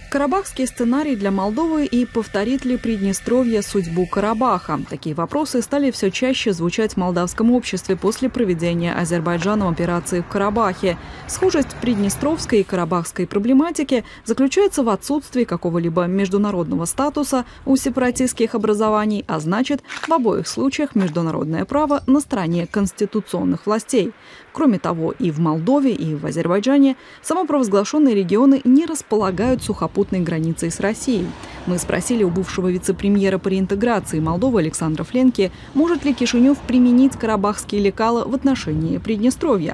Карабахский сценарий для Молдовы и повторит ли Приднестровье судьбу Карабаха? Такие вопросы стали все чаще звучать в молдавском обществе после проведения Азербайджаном операции в Карабахе. Схожесть приднестровской и карабахской проблематики заключается в отсутствии какого-либо международного статуса у сепаратистских образований, а значит, в обоих случаях международное право на стороне конституционных властей. Кроме того, и в Молдове, и в Азербайджане самопровозглашенные регионы не располагают сухопутной границей с Россией. Мы спросили у бывшего вице-премьера по реинтеграции Молдовы Александра Фленки, может ли Кишинев применить карабахские лекала в отношении Приднестровья.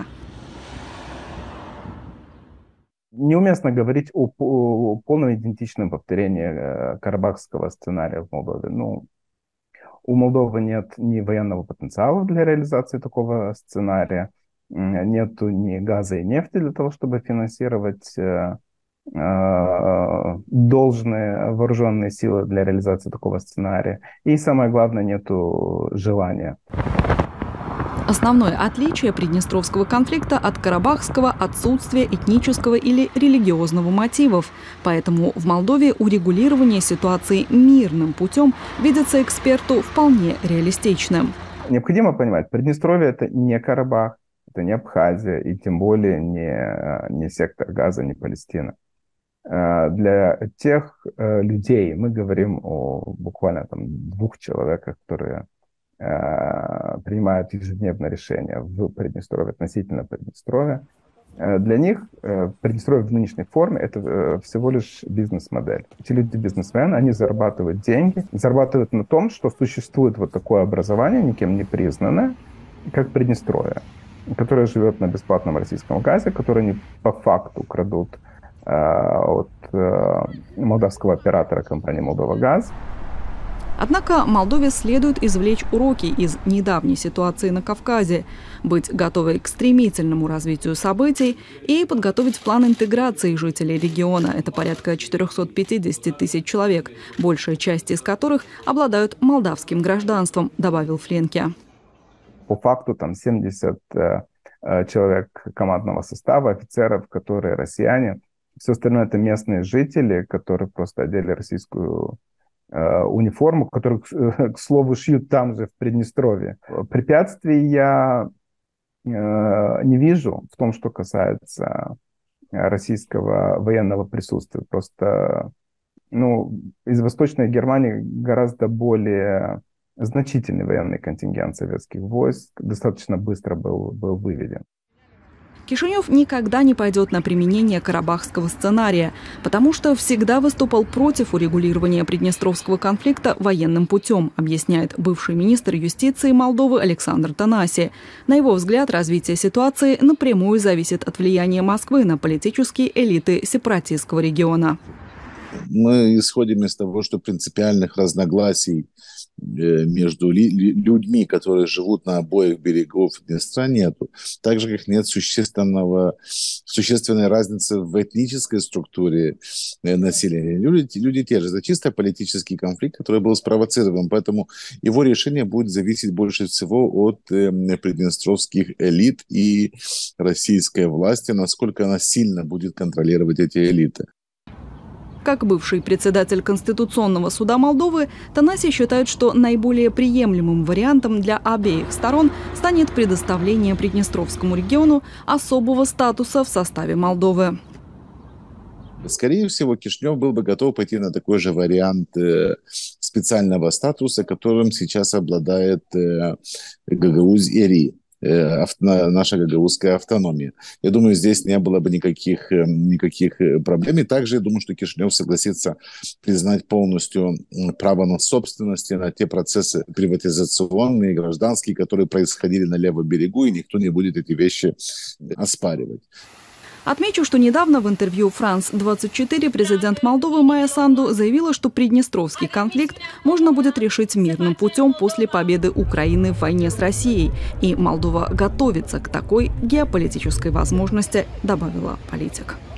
Неуместно говорить о полном идентичном повторении карабахского сценария в Молдове. У Молдовы нет ни военного потенциала для реализации такого сценария, нету ни газа и нефти для того, чтобы финансировать должные вооруженные силы для реализации такого сценария. И самое главное, нету желания. Основное отличие приднестровского конфликта от карабахского – отсутствие этнического или религиозного мотивов. Поэтому в Молдове урегулирование ситуации мирным путем видится эксперту вполне реалистичным. Необходимо понимать, Приднестровье – это не Карабах, это не Абхазия и тем более не сектор Газа, не Палестина. Для тех людей мы говорим о буквально двух человеках, которые принимают ежедневное решение в Приднестровье относительно Приднестровья. Для них Приднестровье в нынешней форме – это всего лишь бизнес-модель. Эти люди бизнесмены, они зарабатывают деньги, зарабатывают на том, что существует вот такое образование, никем не признанное, как Приднестровье, которое живет на бесплатном российском газе, который они по факту крадут от молдавского оператора компании «Молдовагаз». Однако Молдове следует извлечь уроки из недавней ситуации на Кавказе, быть готовой к стремительному развитию событий и подготовить план интеграции жителей региона. Это порядка 450 тысяч человек, большая часть из которых обладают молдавским гражданством, добавил Фленке. По факту 70 человек командного состава, офицеров, которые россияне. Все остальное это местные жители, которые просто одели российскую униформу, которую, к слову, шьют там же, в Приднестровье. Препятствий я не вижу в том, что касается российского военного присутствия. Просто из Восточной Германии гораздо более значительный военный контингент советских войск достаточно быстро был выведен. Кишинев никогда не пойдет на применение карабахского сценария, потому что всегда выступал против урегулирования приднестровского конфликта военным путем, объясняет бывший министр юстиции Молдовы Александр Танаси. На его взгляд, развитие ситуации напрямую зависит от влияния Москвы на политические элиты сепаратистского региона. Мы исходим из того, что принципиальных разногласий между людьми, которые живут на обоих берегов Днестра, нету. Так же, как нет существенной разницы в этнической структуре населения. Люди те же. Это чисто политический конфликт, который был спровоцирован. Поэтому его решение будет зависеть больше всего от приднестровских элит и российской власти, насколько она сильно будет контролировать эти элиты. Как бывший председатель Конституционного суда Молдовы, Танаси считает, что наиболее приемлемым вариантом для обеих сторон станет предоставление Приднестровскому региону особого статуса в составе Молдовы. Скорее всего, Кишинев был бы готов пойти на такой же вариант специального статуса, которым сейчас обладает Гагаузия-Ри. Наша гагаузская автономия. Я думаю, здесь не было бы никаких проблем. И также я думаю, что Кишинев согласится признать полностью право на собственность, на те процессы приватизационные, гражданские, которые происходили на левом берегу, и никто не будет эти вещи оспаривать. Отмечу, что недавно в интервью «Франс-24» президент Молдовы Майя Санду заявила, что приднестровский конфликт можно будет решить мирным путем после победы Украины в войне с Россией. И Молдова готовится к такой геополитической возможности, добавила политик.